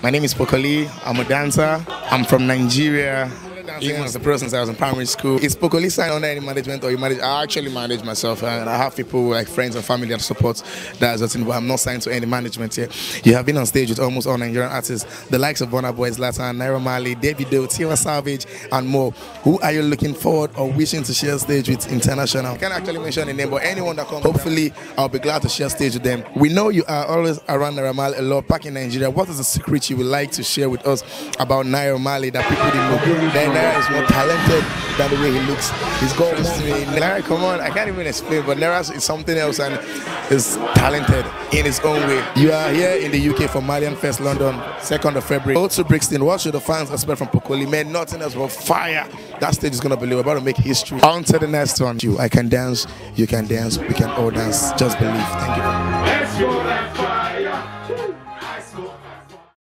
My name is Pokoli. I'm a dancer. I'm from Nigeria. Even as a pro since I was in primary school. Is Pokoli signed under any management or you manage? I actually manage myself and I have people like friends and family that support that as but I'm not signed to any management here. You have been on stage with almost all Nigerian artists, the likes of Burna Boy, Zlatan, Naira Marley, Davido, Tiwa Savage, and more. Who are you looking forward or wishing to share stage with international? I can't actually mention a name, but anyone that comes, hopefully I'll be glad to share stage with them. We know you are always around Naira Marley a lot back in Nigeria. What is the secret you would like to share with us about Naira Marley that people didn't know? Naira is more talented than the way he looks. He's got Naira, come on, I can't even explain, but Naira is something else and is talented in his own way. You are here in the UK for Malian Fest London, 2nd of February. Go to Brixton. What should the fans expect from Pokoli? Man, nothing else but fire. That stage is going to be lit. We're about to make history. On to the next one. I can dance, you can dance, we can all dance. Just believe. Thank you.